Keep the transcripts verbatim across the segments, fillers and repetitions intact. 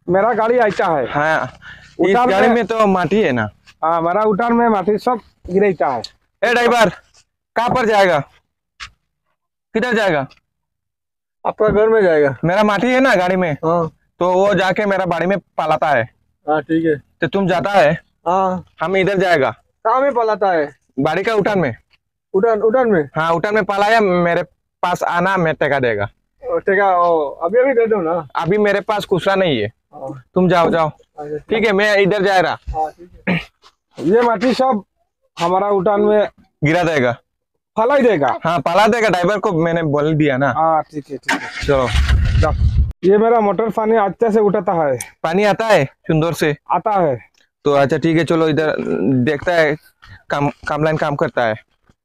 मेरा गाड़ी ऐसा है। हाँ, इस गाड़ी में तो माटी है ना। हाँ, मेरा उठान में माटी सब गिरता है। ए ड्राइवर, कहाँ पर जाएगा, किधर जाएगा? आपका घर में जाएगा। मेरा माटी है ना गाड़ी में। हाँ तो वो जाके मेरा बाड़ी में पलाता है। हाँ ठीक है। तो तुम जाता है, हाँ, हम इधर जाएगा कहाँ में पलाता है? बाड़ी का उठान में। उठान उठान में? हाँ, उठान में पलाया, मेरे पास आना, मैं टेका देगा। ठीक है, अभी अभी दे दो ना। अभी मेरे पास खुसरा नहीं है। हाँ, तुम जाओ जाओ। ठीक है, मैं इधर जा रहा। हाँ, ठीक है। ये माटी सब हमारा उठान में गिरा देगा, फला ही देगा। हाँ पला देगा, ड्राइवर को मैंने बोल दिया ना। हाँ ठीक है ठीक है, चलो जाओ। ये मेरा मोटर पानी अच्छे से उठाता है। पानी आता है सुंदर से? आता है। तो अच्छा ठीक है, चलो इधर देखता है, काम कामलाइन काम करता है।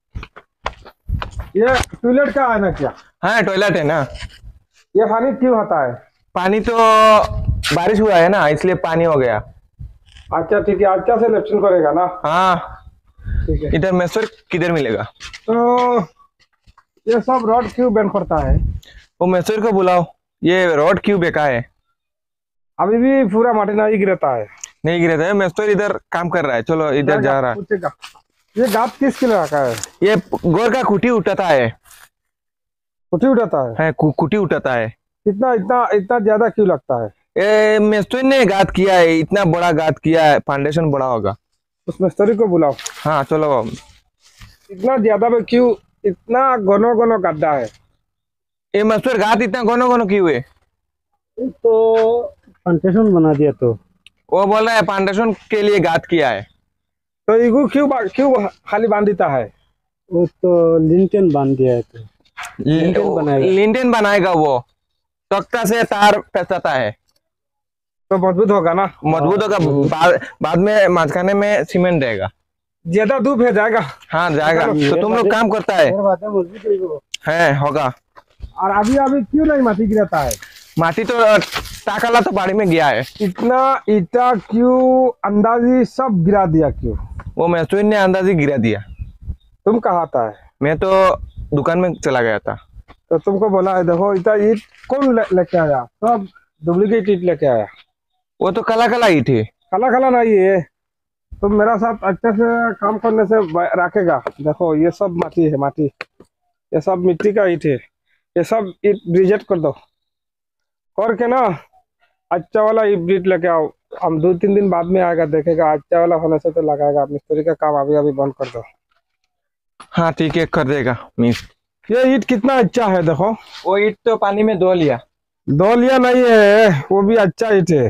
ये टॉयलेट का है ना क्या? हाँ टॉयलेट है ना। ये पानी क्यों आता है? पानी तो बारिश हुआ है ना, इसलिए पानी हो गया। अच्छा ठीक है, अच्छा से लेफ्टिंग करेगा ना। हाँ, ठीक है। इधर मैसूर किधर मिलेगा? तो ये सब रोड क्यों बैंड करता है? वो मैसूर को बुलाओ, ये रोड क्यों बेकार है? अभी भी पूरा माटी नहीं गिरता है। नहीं गिरे थे, मैसूर इधर काम कर रहा है। चलो इधर जा रहा है। पूछेगा। ये गात किसके लिए रखा है? ये गोर का कुटी उठाता है। कुटी उठाता है? है कु, कुटी उठाता है। इतना इतना इतना ज्यादा क्यों लगता है? ये मैसूर ने गात किया है, इतना बड़ा गात किया है, फाउंडेशन बड़ा होगा। उस मिस्त्री को बुलाओ। हाँ चलो। इतना ज्यादा में क्यों, इतना घनो घनो गड्ढा है? ये मैसूर गात इतना गोनो गोनो क्यों है? तो फाउंडेशन बना दिया तो वो बोल रहा है फाउंडेशन के लिए गात किया है। तो इगू क्यों क्यों खाली बांध देता है? वो तो लिंटेन बांध दिया है। तो लिंटेन बनाएगा। लिंटेन बनाएगा वो, तख्ता से तार पेचाता है तो मजबूत होगा ना। मजबूत होगा। बाद बाद में मचकाने में सीमेंट देगा। ज्यादा धूप है जाएगा। हाँ जाएगा। तो तुम लोग काम करता है है होगा। और अभी अभी क्यों नहीं माटी गिरता है? माटी तो टाकला तो बाड़ी में गया है। इतना ईटा क्यों अंदाजी सब गिरा दिया क्यों? वो मैसूर ने अंदाजी गिरा दिया। तुम कहाँ था? मैं तो दुकान में चला गया था। तो तुमको बोला है देखो इतना ईट कौन लेके आया? सब डुप्लीकेट ईट लेके आया। वो तो कला कला ईट है। काला काला नहीं है। तुम मेरा साथ अच्छे से काम करने से रखेगा। देखो ये सब माटी है, माटी, ये सब मिट्टी का ईट है। ये सब ईट रिजेक्ट कर दो, करके ना अच्छा वाला ईट लेके आओ। हम दो तीन दिन बाद में आएगा, देखेगा अच्छा वाला होने से तो लगाएगा। मिस्त्री का काम अभी अभी बंद कर दो। हाँ ठीक है, कर देगा मिस। ये ईट कितना अच्छा है देखो। वो ईट तो पानी में धो लिया। दो लिया नहीं है, वो भी अच्छा ईट है।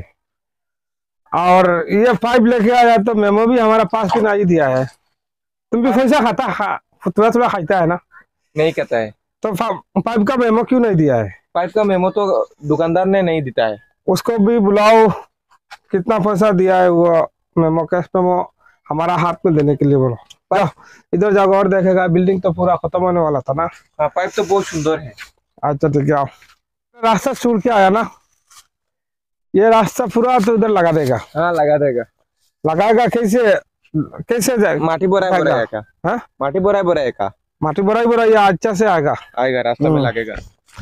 और ये पाइप लेके आया तो मेमो भी हमारा पास भी नहीं दिया है। तुम भी पैसा खाता खा, थोड़ा थोड़ा खाता है ना? नहीं कहता है। तो पाइप का मेमो क्यों नहीं दिया है? पाइप का मेमो तो दुकानदार ने नहीं दिया है। उसको भी बुलाओ, कितना पैसा दिया है वो मेमो, कैश मेमो हमारा हाथ में देने के लिए बोलो। इधर जाओ और देखेगा। बिल्डिंग तो पूरा खत्म होने वाला था ना। हाँ, पाइप तो बहुत सुंदर है। अच्छा ठीक है, आओ। रास्ता छोड़ के आया ना, ये रास्ता पूरा तो उधर लगा देगा। हाँ लगा देगा। लगाएगा कैसे? कैसे जाए? माटी बोरा बोरा का। हाँ माटी बोरा बोरा का। माटी बोराई बोराई अच्छा से आएगा। आएगा, रास्ता में लगेगा।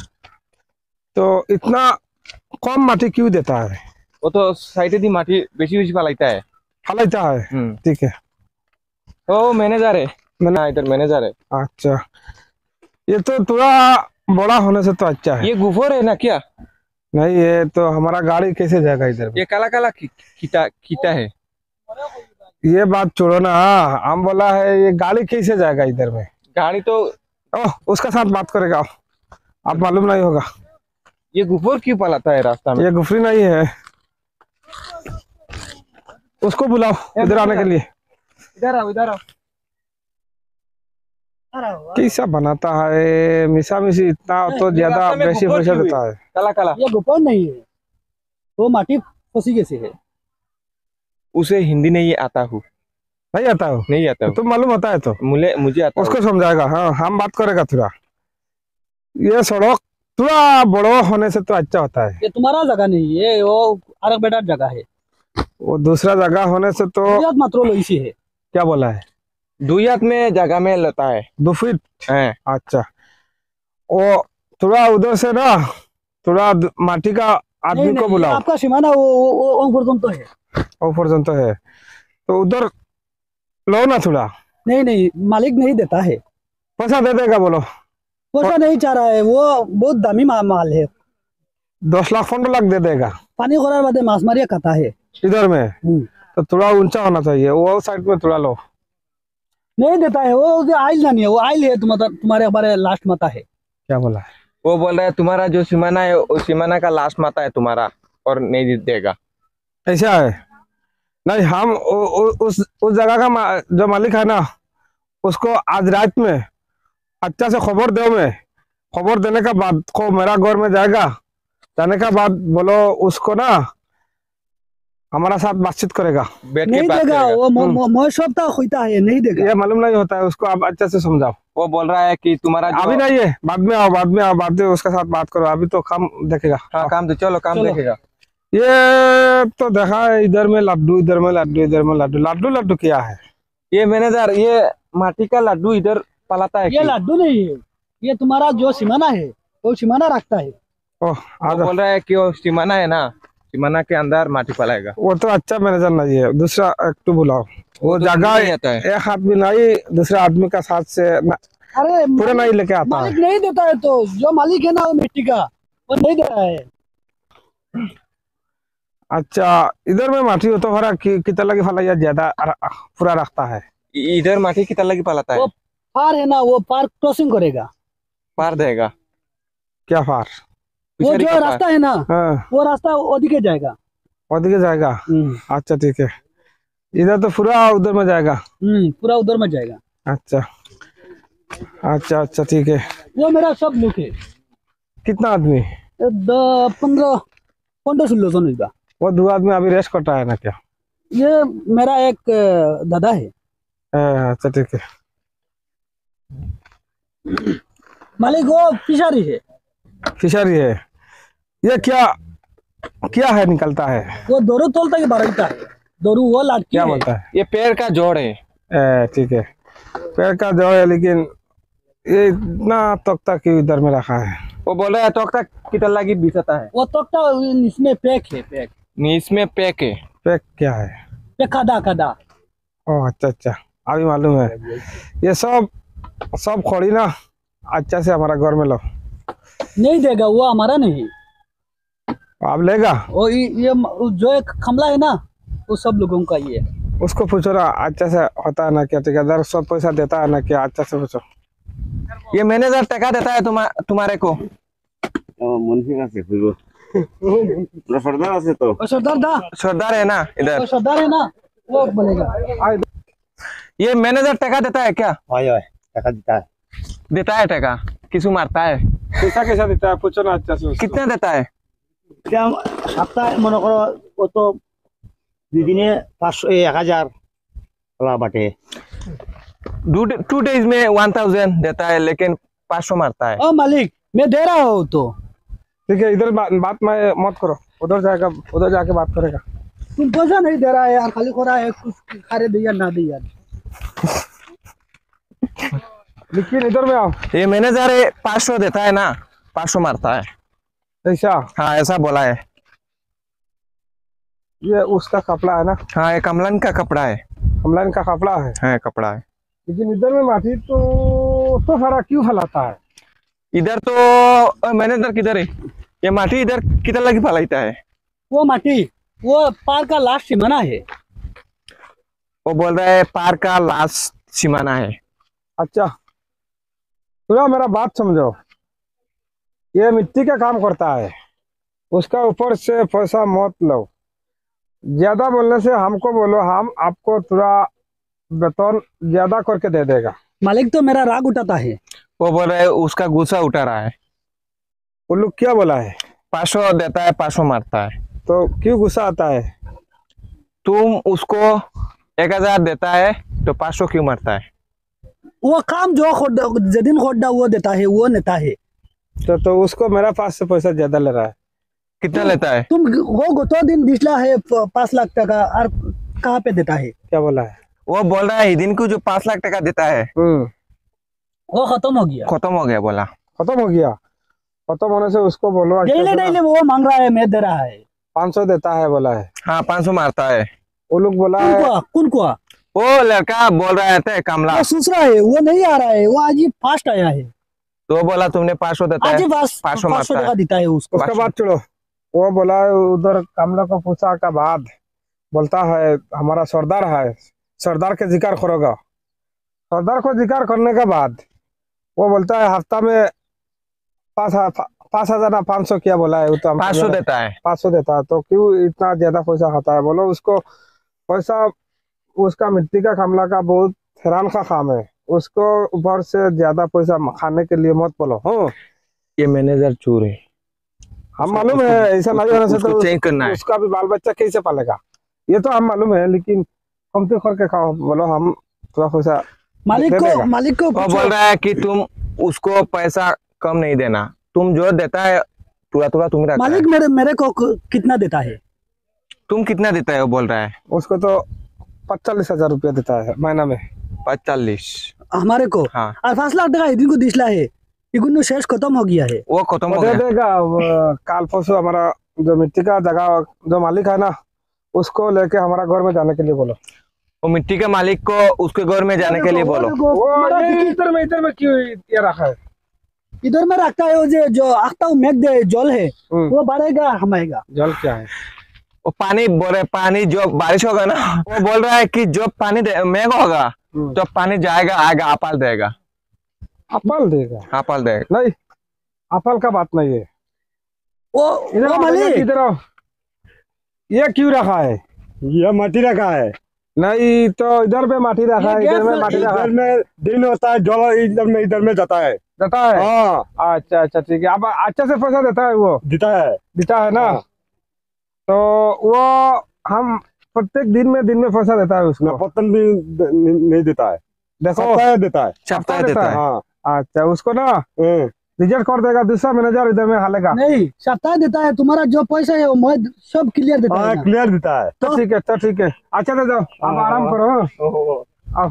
तो इतना कम माटी क्यों देता है? वो तो साइड दी माटी बेची बेची फलाता है। फलाता है, ठीक है। ओ मैनेजर है ना, इधर मैनेजर है। अच्छा, ये तो थोड़ा बड़ा होने से तो अच्छा है। ये गुफर है ना क्या? नहीं, ये तो हमारा गाड़ी कैसे जाएगा इधर? ये काला काला कीता कीता है। ये बात छोड़ो ना, हम बोला है ये गाड़ी कैसे जाएगा इधर में? गाड़ी तो ओह, उसका साथ बात करेगा, आप मालूम नहीं होगा। ये गुफर क्यों पलाता है रास्ता में? ये गुफरी नहीं है, उसको बुलाओ इधर आने के लिए। इधर आओ, इधर आओ। कैसा बनाता है मिसा मिसी, इतना तो ज्यादा बेसी पैसा देता है। काला काला ये गुफर नहीं है, वो माटी फंसी कैसे है? उसे हिंदी नहीं आता हूँ। नहीं आता हो? नहीं आता तो मालूम होता है तो मुझे मुझे आता उसको समझाएगा। हाँ, हम बात करेगा थोड़ा। ये सड़क थोड़ा बड़ा होने से तो अच्छा होता है। ये तुम्हारा जगह नहीं है, वो अलग बेटा जगह है। वो दूसरा जगह होने से तो मात्र लो इसी है। क्या बोला है? दुयात में जगह में लेता है दो फीट है। अच्छा, वो थोड़ा उधर से ना थोड़ा माटी का आदमी नहीं को नहीं, बुलाओ। आपका सीमाना वो वो वो वो पर्यंत है। वो पर्यंत है तो उधर लो ना थोड़ा, नहीं नहीं, मालिक नहीं देता है, पैसा दे देगा बोलो। पैसा नहीं चाह रहा है, वो बहुत दामी मा- माल है। दस लाख पंद्रह लाख दे देगा पानी खोरार बादे माछ मारिया खाता है। इधर में, हम्म, तो थोड़ा ऊंचा होना चाहिए, वो साइड में थोड़ा लो। नहीं देता है वो, जो आइल नहीं है वो आइल है, तुम्हारा तुम्हारे हमारे लास्ट माता है। क्या बोला है? वो बोल रहा है तुम्हारा जो सीमाना है वो सीमाना का लास्ट माता है तुम्हारा, और नहीं देगा। ऐसा है नहीं, हम उ, उ, उस उस जगह का मा, जो मालिक है ना, उसको आज रात में अच्छा से खबर दो। मैं खबर देने के बाद को मेरा घर में जाएगा, जाने के बाद बोलो उसको ना हमारा साथ बातचीत करेगा। बैठ के नहीं बात देगा करेगा। वो, मो- मो- मोह सबता खुलता है, नहीं देगा। ये मालूम नहीं होता है उसको, आप अच्छे से समझाओ। वो बोल रहा है कि तुम्हारा जो अभी नहीं है, बाद में आओ, बाद में आओ, बाद में उसके साथ बात करो, अभी तो काम देखेगा। हाँ काम तो चलो काम चलो। देखेगा। ये तो देखा है, इधर में लड्डू, इधर में लड्डू, इधर में लड्डू, लड्डू लड्डू क्या है? ये मैनेजर ये माटी का लड्डू इधर पलाता है ये कि? लड्डू नहीं है, ये तुम्हारा जो सीमाना है वो सीमाना रखता है। ओह वो आजा। बोल रहा है कि वो सीमाना है ना, सीमाना के अंदर माटी पलाएगा। वो तो अच्छा मैनेजर नहीं है, दूसरा एक तो बुलाओ। वो तो जगह नहीं आता है। एक आदमी नहीं, दूसरा आदमी का साथ से न, अरे पूरा नहीं लेके आता मालिक है। नहीं देता है, तो जो मालिक है ना वो मिट्टी का, वो नहीं दे रहा है। अच्छा इधर में माटी हो तो हरा कि, कितना लगी फला या ज्यादा र- पूरा रखता है। इ- इधर माटी कितना लगी पलाता है? वो पार है ना, वो पार क्रॉसिंग करेगा। पार देगा। क्या फार? वो पिछड़ी जो का पार। रास्ता है ना, हाँ वो रास्ता ओदिके जाएगा। ओदिके जाएगा। हम्म अच्छा ठीक है, इधर तो पूरा उधर में जाएगा। हम्म, पूरा उधर में जाएगा। अच्छा अच्छा अच्छा ठीक है। वो मेरा सब लुक है। कितना आदमी? द- पंद्रह पंद्रह सोलह सौ नहीं का। वो दो आदमी अभी रेस्ट करता है ना क्या? ये मेरा एक अ, दादा है। हाँ, अच्छा ठीक है। मालिक वो फिशरी है। फिशरी है। ये क्या क्या है निकलता है? वो दोरू तोलता के बारहता है। दोरू वो लाटकी क्या है। बोलता है? ये पेड़ का जोड़ है। ए, ठीक है, पेड़ का जो है, लेकिन ये इतना तख्ता क्यों इधर में रखा है? वो बोल रहा है तो तक कितना लगी बीसता है। वो तोकता इसमें पैक है, पैक नहीं इसमें पैक है। पैक क्या है? पे खादा खादा। ओह अच्छा अच्छा, अभी मालूम है। ये सब सब खोड़ी ना, अच्छा से हमारा घर में लो। नहीं देगा वो, हमारा नहीं। आप लेगा? वो ये ये जो एक खमला है ना, वो सब लोगों का ये है। उसको पूछो ना, अच्छा से होता है ना क्या? ठेकेदार सब पैसा देता है ना क्या? अच्छा से पूछो। ये मैनेजर टका देता है तुम्हा, तुम्हारे को। मुंशी का से फिर सरदार আছে তো और सरदार दा, सरदार है ना वो इधर। सरदार है ना, वो बोलेगा। ये मैनेजर टका देता है क्या? হয় হয় টাকা দিতা है देता है टका, किसु मारता है? पैसा कैसा देता है पूछो ना अच्छा से उसको। कितना देता है? এতিয়া সপ্তাহে মনে করো ও তো দুই দিনে পাঁচশো এক হাজার ওলা বাটে टू डेज में वन थाउजेंड देता है, लेकिन पाँच सौ मारता है। ओ मालिक मैं दे रहा हूँ तो। ठीक है, इधर बात, बात में मत करो, उधर जाएगा, उधर जाके बात करेगा। तुम पैसा नहीं दे रहा है यार, खाली खो रहा है, कुछ खारे दिया ना दिया। लेकिन इधर में आओ। ये मैनेजर है पाँच सौ देता है ना, पाँच सौ मारता है। ऐसा? हाँ ऐसा बोला है। ये उसका कपड़ा है ना? हाँ ये कमलन का कपड़ा है। हमलान का कपड़ा है। हाँ कपड़ा है। लेकिन इधर में माटी तो तो सारा क्यों फैलाता है? इधर तो मैनेजर किधर है? ये माटी इधर कितना लगी फैलाता है? वो माटी वो पार का लास्ट सीमाना है। वो बोल रहा है पार का लास्ट सीमाना है। अच्छा सुनो, मेरा बात समझो। ये मिट्टी का काम करता है, उसका ऊपर से पैसा मत लो। ज्यादा बोलने से हमको बोलो, हम आपको थोड़ा वेतन ज्यादा करके दे देगा। मालिक तो मेरा राग उठाता है। वो बोल रहा है उसका गुस्सा उठा रहा है। वो लोग क्या बोला है? पाँच सौ देता है, पाँच सौ मारता है। तो क्यों गुस्सा आता है? तुम उसको एक हजार देता है तो पाँच सौ क्यों मारता है? वो काम जो खोदा जदिन खोदा वो देता है, वो नेता है। तो तो उसको मेरा पास से पैसा ज्यादा ले रहा है। कितना लेता है? तुम वो गोतो दिन दिसला है प- पाँच लाख टका, और कहाँ पे देता है? क्या बोला है? वो बोल रहा है दिन को जो पाँच लाख टका देता है हम्म वो खत्म हो गया। खत्म हो गया बोला। खत्म हो गया। तो मन से उसको बोलो डेली डेली वो मांग रहा है, मैं दे रहा है। पाँच सौ देता है बोला है। हाँ पाँच सौ मारता है। वो लोग बोला कौन है को कौन को वो लड़का बोल रहा है कमला, वो दूसरा है, वो नहीं आ रहा है, वो आज ही फास्ट आया है, तो बोला तुमने पाँच सौ देता आज ही है, बस पाँच सौ पाँच सौ मारता टका है। देता है उसको। उसके बाद छोड़ो। वो बोला है उधर कमला को पूछा का बाद बोलता है हमारा सरदार है, सरदार के जिक्र करोगा। सरदार को जिक्र करने के बाद वो बोलता है हफ्ता में पाँच पाँच हजार ना पाँच सौ क्या बोला है, वो तो पाँच सौ देता है। पाँच सौ देता है। तो क्यों इतना ज्यादा पैसा खाता है बोलो। उसको पैसा उसका मिट्टी का कमला का बहुत हैरान का काम है, उसको ऊपर से ज्यादा पैसा खाने के लिए मत बोलो। हाँ ये मैनेजर चोर है, हम मालूम है, ऐसा नहीं होने से तो चेंज करना है। उसका भी बाल बच्चा कैसे पालेगा ये तो हम मालूम है, लेकिन कमती करके खाओ बोलो, हम थोड़ा पैसा मालिक दे को देगा। मालिक को वो पूछो। बोल रहा है कि तुम उसको पैसा कम नहीं देना, तुम जो देता है पूरा पूरा तुम रखता है। मालिक मेरे मेरे को क- कितना देता है? तुम कितना देता है वो बोल रहा है। उसको तो पचालीस हजार रुपया देता है महीना में। पचालीस। हमारे को हाँ और पाँच लाख टका इधर को दिसला है, इगुन शेष खत्म हो गया है। वो खत्म वो हो दे गया। देगा। वो काल परसों हमारा जो मिट्टी का जगह जो मालिक है ना, उसको लेके हमारा घर में जाने के लिए बोलो। वो मिट्टी के मालिक को उसके घर में जाने के लिए बोलो। वो ये इधर में इधर में क्यों ये रखा है? इधर में रखता है वो जो जो आखता हूँ मेघ दे जल है, हम्म। वो बढ़ेगा हमारेगा। जल क्या है? वो पानी बोल रहे, पानी जो बारिश होगा ना, वो बोल रहा है कि जो पानी दे- मेघ होगा हम्म। तो पानी जाएगा आएगा, आपाल देगा, अपल देगा? आपाल देगा। नहीं, अपल का बात नहीं है। वो इधर वो आओ, मालिक इधर आओ। ये क्यों रखा है? ये मट्टी रखा है, नहीं तो इधर पे माटी रखा है, ये इधर में गैस माटी में- रखा है। में दिन होता है, जल इधर में इधर में जाता है। देता है? हाँ अच्छा अच्छा ठीक है। अब अच्छा से पैसा देता है वो? देता है। देता है ना? हाँ। तो वो हम प्रत्येक दिन में दिन में पैसा देता है उसको। पतन भी नहीं देता है, देखो देता है। सप्ताह देता देता है। है। हाँ अच्छा उसको ना रिजेक्ट कर देगा, दूसरा मैनेजर इधर में हालेगा। नहीं सप्ताह देता है, तुम्हारा जो पैसा है वो मैं सब क्लियर देता है ना। क्लियर देता है। तो ठीक है, तो ठीक है। अच्छा दे जाओ, आप आराम करो। हाँ? आओ।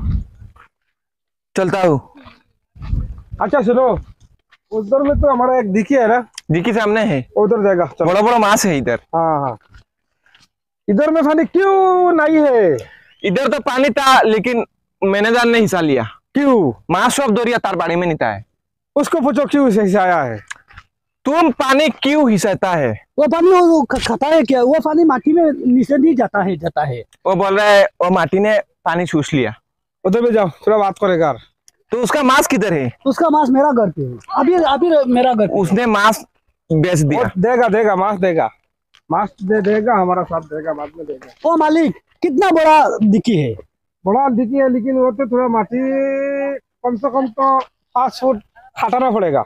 चलता हूँ। अच्छा सुनो, उधर में तो हमारा एक दिखी है ना, दिखी सामने है, उधर जाएगा। चलो। बड़ा बड़ा मास है इधर। हाँ हाँ, इधर में पानी क्यों नहीं है? इधर तो पानी था लेकिन मैनेजर ने हिस्सा लिया। क्यों? मास सब दोरिया तार बाड़ी में नहीं था है। उसको पूछो क्यों इसे आया है। तुम पानी क्यों हिस्साता है? वो पानी वो ख- खाता है क्या? वो पानी माटी में नीचे नहीं जाता है जाता है। वो बोल रहा है वो माटी ने पानी चूस लिया। उधर भी जाओ, थोड़ा बात करेगा। तो उसका मांस किधर है? उसका मांस मेरा घर पे है, अभी अभी मेरा घर पे है। उसने मांस बेच दिया। वो देगा देगा मांस देगा, मांस दे देगा, हमारा साथ देगा, बाद में देगा। ओ मालिक कितना बड़ा दिखी है? बड़ा दिखी है लेकिन वो तो थोड़ा माटी कम से कम तो पाँच फुट हटाना पड़ेगा।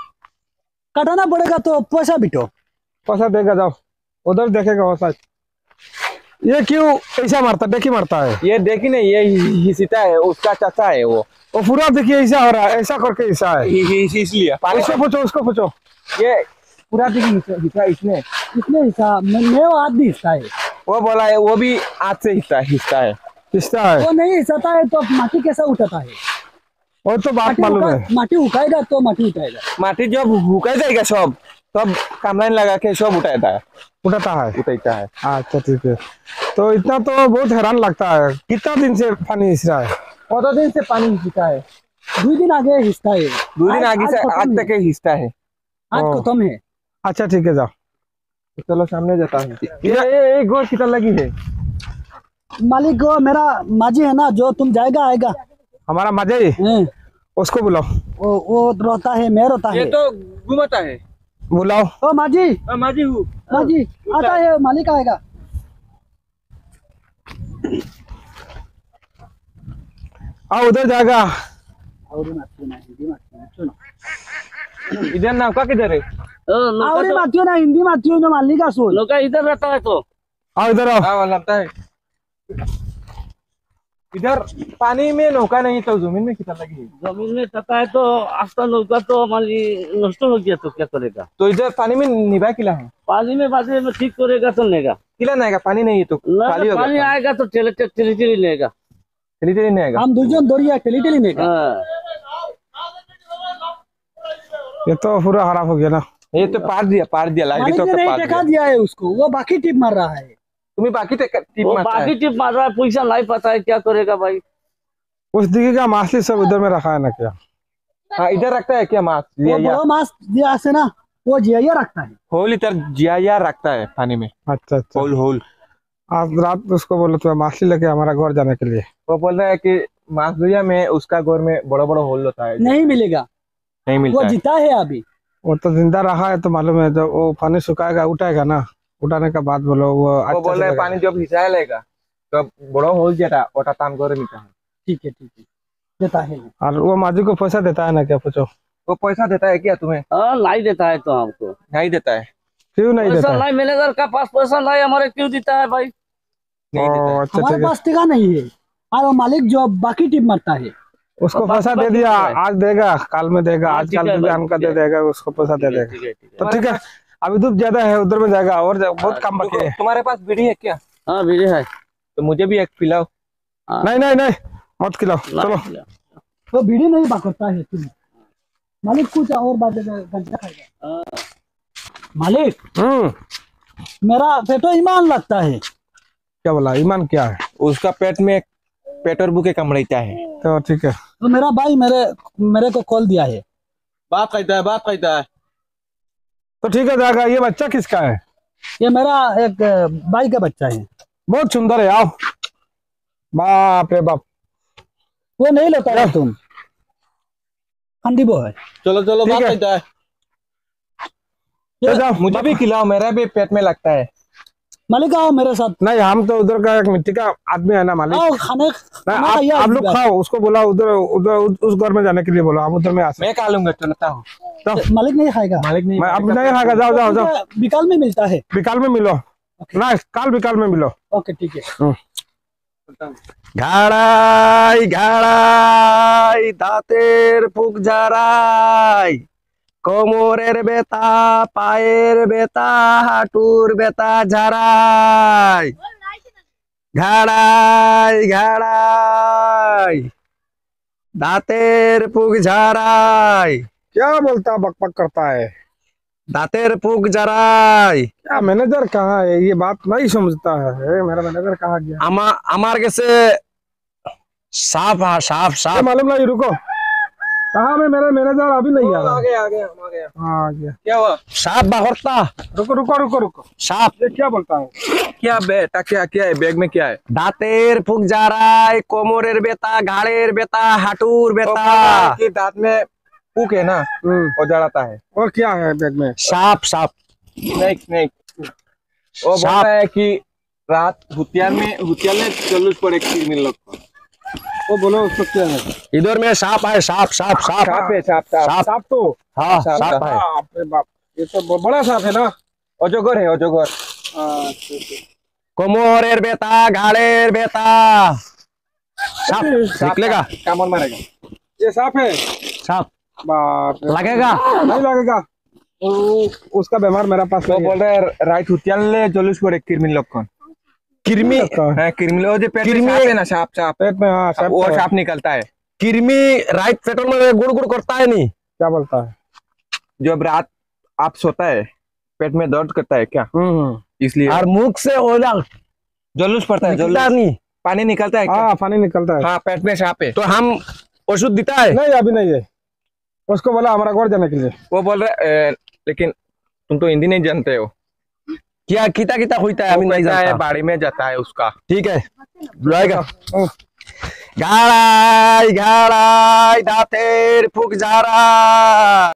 कटाना पड़ेगा तो पैसा बिटो। पैसा देगा, जाओ उधर देखेगा वो साथ। ये क्यों ऐसा मारता, देखी मारता है? ये देखी नहीं, ये हिस्सा है, उसका चाचा है वो। वो पूरा देखिए ऐसा हो रहा है, ऐसा करके ऐसा है। इसलिए पानी उसको पूछो, उसको पूछो। ये पूरा देखी हिस्सा इसने। इतने हिस्सा मैं मैं वो आदमी हिस्सा है, वो बोला है वो भी आज से हिस्सा हिस्सा है। किसका है? वो नहीं हिस्साता है तो माटी कैसा उठाता है? वो तो बात माटी मालूम उठा- है। माटी उठाएगा तो माटी उठाएगा। माटी जब हुका जाएगा सब, तब कामलाइन लगा के सब उठाता है, उठाता है। उठाता है। अच्छा ठीक है। तो इतना तो बहुत हैरान लगता है, कितना दिन से पानी इस रहा है? कौन दिन से पानी हिस्सा है? दो दिन आगे हिस्सा है, दो दिन आज- आगे से आज खत्म आज है। तक के हिस्सा है। आज ओ। खत्म है। अच्छा ठीक है, जाओ। चलो सामने जाता है। ये ये एक गोर कितना लगी है? मालिक को मेरा माजी है ना, जो तुम जाएगा आएगा। हमारा मजे ही, हैं, उसको बुलाओ। वो वो रहता है, मैं रहता है। तो घूमता है। बुलाओ। ओ माजी माजी हूँ। माजी आता है, मालिक आएगा। आओ उधर जाएगा। और मातियो ना हिंदी मातियो सुनो, इधर नौका किधर है? और मातियो ना हिंदी मातियो ना मालिक का सोच। नौका इधर रहता है तो आओ इधर आओ। हाँ लगता है। इधर पानी में नौका नहीं तो जमीन में कितना लगी है? जमीन में रहता है तो आस्था नौका तो हमारी नष्ट हो गया तो क्या करेगा? तो इधर पानी में निभा किला है, पानी में बाजे में ठीक करेगा तो लेगा, किला नहीं आएगा, पानी नहीं है तो ना खाली हो पानी गया। आएगा तो चले चले चले लेगा। चली चली नहीं आएगा। हम दुजन दौड़िया टेली टेली नहीं का। हाँ ये तो पूरा खराब हो गया ना। ये तो पार दिया पार दिया लागी मालिक तो ने का नहीं पार टेका दिया दिया है उसको, वो बाकी टिप मार रहा है। तुम्हें बाकी टिप टिप वो मारता है बाकी टिप मार रहा है, पैसा नहीं पता है क्या करेगा भाई। उस दिखे का माछली सब उधर में रखा है ना क्या? हाँ इधर रखता है क्या माछ वो जिया बड़ा मास दिया से ना, वो जिया रखता है। होल इधर जिया रखता है पानी में अच्छा अच्छा। होल होल आज रात उसको बोलो तो माछली लेके हमारा घर जाने के लिए। वो बोल रहा है कि माछ दुनिया में उसका घर में बड़ा बड़ा होल होता है, नहीं मिलेगा, नहीं वो मिलता है। जीता है अभी। वो तो जिंदा रहा है तो मालूम है, जब वो पानी सुखाएगा उठाएगा ना, उठाने के बाद बोलो वो वो अच्छा बोल रहा है से पानी जब हिसाब लेगा तो बड़ा होल जेटा ओटा ताम करे मिलता है। ठीक है ठीक है, देता है। और वो माजी को पैसा देता है ना क्या? पूछो। वो पैसा देता है क्या तुम्हें? हाँ नहीं देता है तो हमको नहीं देता है, क्यों नहीं पैसा देता है? नहीं, मैनेजर का पास पैसा नहीं, हमारे क्यों देता है भाई। नहीं देता ओ, है। अच्छा हमारे ठीक है। पास टिका नहीं है, और वो मालिक जो बाकी टिप मारता है। उसको और पैसा बाकी दे दिया, बाकी आज देगा काल में देगा, हाँ, आज ठीक काल है में भी भाई, हमका ठीक दे है। देगा, उसको पैसा दे देगा। ठीक है ठीक है। तो ठीक है, अभी धूप ज्यादा है, उधर में जाएगा और जा- बहुत काम बाकी है। तुम्हारे पास बीड़ी है क्या? हाँ बीड़ी है। तो मुझे भी एक पिलाओ। नहीं नहीं नहीं, मत खिलाओ, चलो। वो बीड़ी नहीं बाकरता है तुम। मालिक कुछ और बात गंजा खाएगा। मालिक हम्म, मेरा पेटो ईमान लगता है। क्या बोला? ईमान क्या है? उसका पेट में पेट और बुके कमड़ता है। तो ठीक है, तो मेरा भाई मेरे मेरे को कॉल दिया है। बात कहता है बात कहता है तो ठीक है जाएगा। ये बच्चा किसका है? ये मेरा एक भाई का बच्चा है। बहुत सुंदर है, आओ। बाप रे बाप। वो नहीं लेता है तुम, अंडीबो है। चलो चलो ठीक बात है। कहता है। ले जाओ, मुझे भी खिलाओ, मेरा भी पेट में लगता है। मालिक आओ मेरे साथ, नहीं हम तो उधर का एक मिट्टी का आदमी है ना मालिक। आओ खाने नहीं, खाना आप खाइए आप आज लोग बार। खाओ, उसको बोला उधर उधर उस घर में जाने के लिए बोलो, हम उधर में आ सकते। मैं खा लूंगा, चलता हूँ। मालिक नहीं खाएगा, मालिक नहीं मैं अब नहीं खाएगा, जाओ जाओ जाओ, बिकाल में मिलता है। बिकाल में मिलो ना, काल बिकाल में मिलो। ओके ठीक है। ঘাড়াই ঘাড়াই দাঁতের ফুক ঝাড়াই কোমরের বেতা পায়ের বেতা হাঁটুর বেতা ঝাড়াই ঘাড়াই ঘাড়াই দাঁতের ফুক ঝাড়াই क्या बोलता बक बक करता है? দাঁতের ফুক ঝাড়াই क्या मैनेजर कहाँ है? ये बात नहीं समझता है। ए, मेरा मैनेजर कहाँ गया? আমা আমার কাছে সাপ হা সাপ ये সাপ मालूम नहीं, रुको। कहाँ में मेरा मैनेजर अभी नहीं आ रहा? आ गया आ गया हम आ गया। हाँ आ गया। क्या हुआ? সাপ বা হর্তা रुको रुको रुको रुको, সাপ ये क्या बोलता है? क्या बेटा क्या क्या है बैग में? क्या है? দাঁতের ফুক ঝাড়াই কোমরের বেতা ঘাড়ের বেতা হাঁটুর वो বেতা बोल रहा है कि दांत में पुक है ना, हम्म, वो जड़ाता है। और क्या है बैग में? সাপ সাপ स्नेक स्नेक। वो सांप। बोलता है कि रात हुतियार में हुतियार में जुलूस पड़े किरमिल लोग को। वो बोलो उसको क्या है? इधर में सांप है सांप सांप सांप सांप है सांप सांप। सांप सांप तो हाँ सांप सांप है बाप रे बाप, ये तो ब- बड़ा सांप है ना। अजगर है अजगर। हाँ, ठीक है। কোমরের বেতা ঘাড়ের বেতা সাপ निकलेगा कामन मारेगा। ये सांप है? सांप बाप रे। लगेगा नहीं लगेगा, वो उसका बीमार मेरा पास वो नहीं है। बोल रहा है रात हुतियार ले जुलूस पड़े किरमिल लोग को। किरमी हाँ किरमिल, वो जो पेट में किरमिल- सांप है ना, सांप सांप पेट में, हाँ सांप वो तो है। सांप निकलता है। किरमी राइट पेट्रोल में गुड़ गुड़ करता है नहीं क्या बोलता है? जब रात आप सोता है पेट में दर्द करता है क्या, हम्म, इसलिए और मुख से ओला जुलूस पड़ता है। निकलता जुलूस नहीं पानी निकलता है क्या? हाँ पानी निकलता है। हाँ पेट में सांप है। तो हम ओषुध देता है नहीं अभी नहीं है, उसको बोला हमारा घर जाने के लिए। वो बोल रहा है "ए, लेकिन तुम तो हिंदी नहीं जानते हो। क्या किता किता होता है वो अभी नहीं कहता है जानता बाड़ी में जाता है उसका। ठीक है बुलाएगा हम्म। ঘাড়াই ঘাড়াই দাঁতের ফুক ঝাড়াই